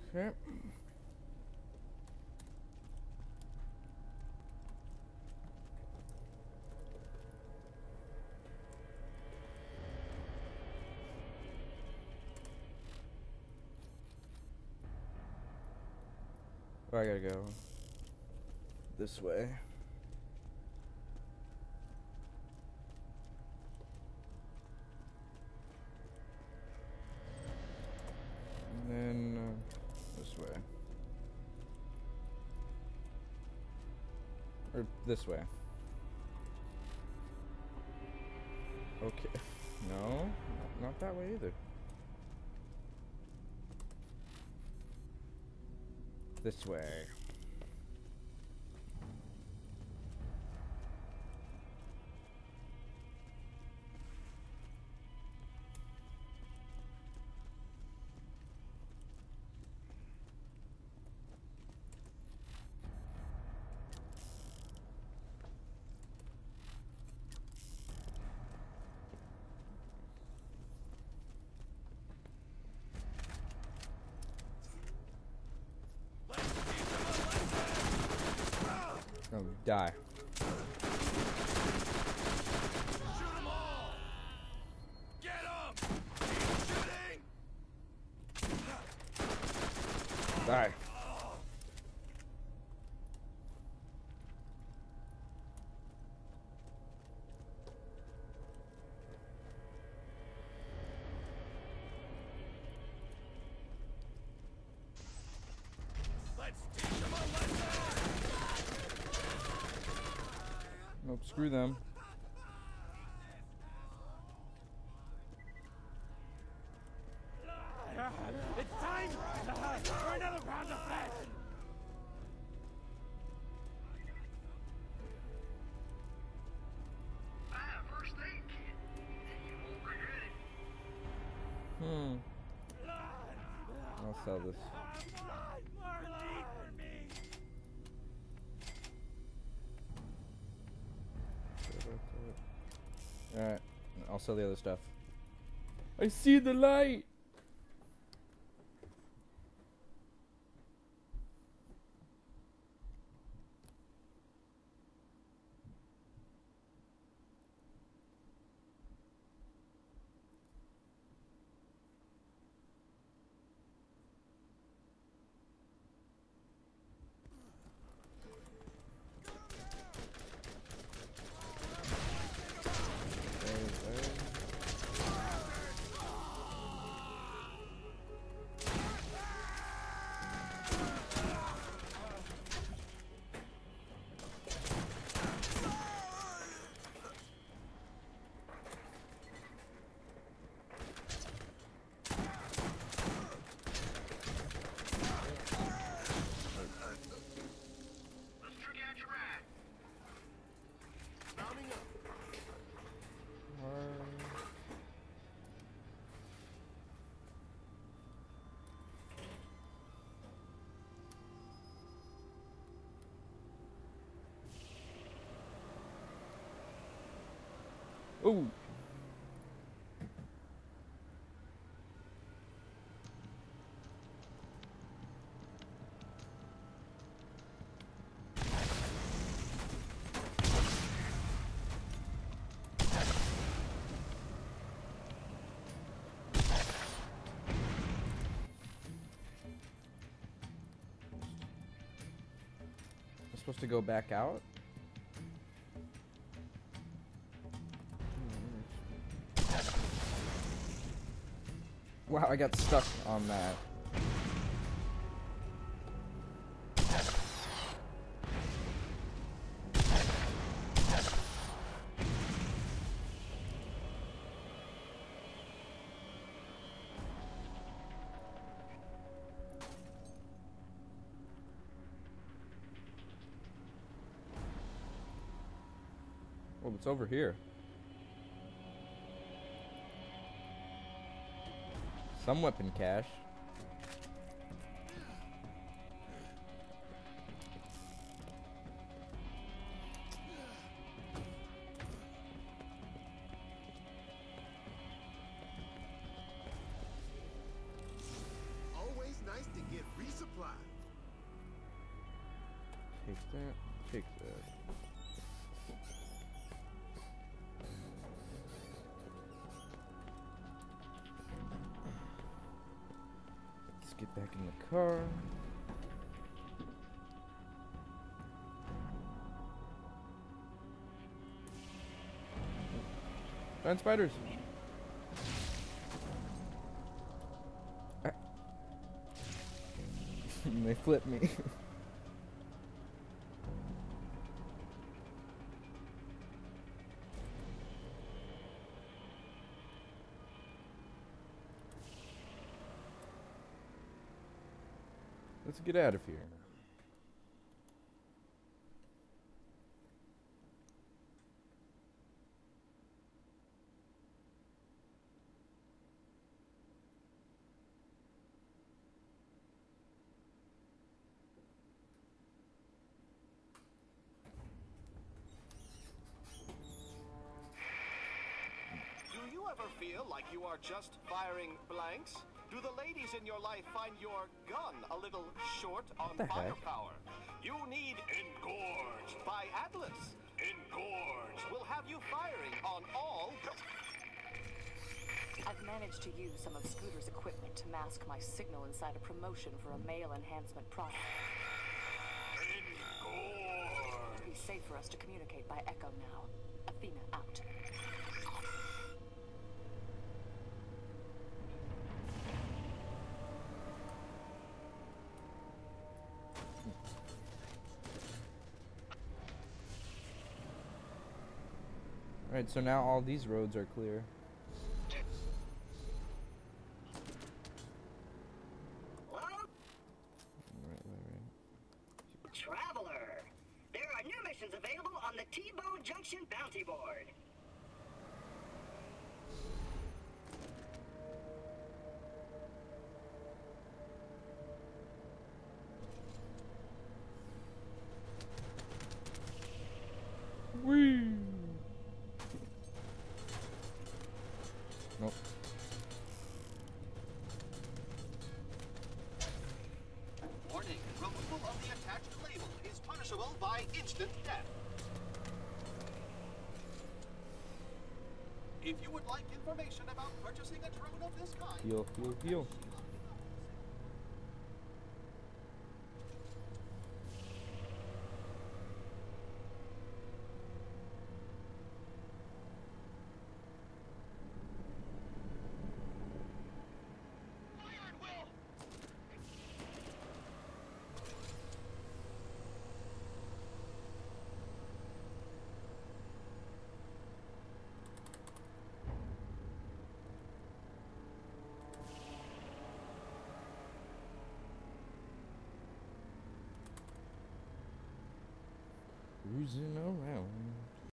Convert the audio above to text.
Okay. Oh, I gotta go this way. And then this way. Or this way. Okay. No, not that way either. This way. Oh, die. Shoot 'em all! Get 'em! Keep shooting! Die. Let's teach 'em a lesson! Nope, screw them. It's time for another round of flesh! First aid kit. You won't regret it. I'll sell this. Alright, I'll sell the other stuff. I see the light! Ooh. I'm supposed to go back out? Wow, I got stuck on that. Oh, it's over here. Some weapon cache. Always nice to get real Take that. Take that. Let's get back in the car. Giant spiders. They flip me. Let's get out of here. Do you ever feel like you are just firing blanks? Do the ladies in your life find your gun a little short on firepower? You need Engorge by Atlas. Engorge will have you firing on all... I've managed to use some of Scooter's equipment to mask my signal inside a promotion for a male enhancement product. Engorge! It'll be safe for us to communicate by Echo now. Athena out. Alright, so now all these roads are clear. Traveler, there are new missions available on the T-Bone Junction bounty board. Whee! Nope. Warning, removal of the attached label is punishable by instant death. If you would like information about purchasing a drone of this kind... Heal, heal, heal. Cruising around.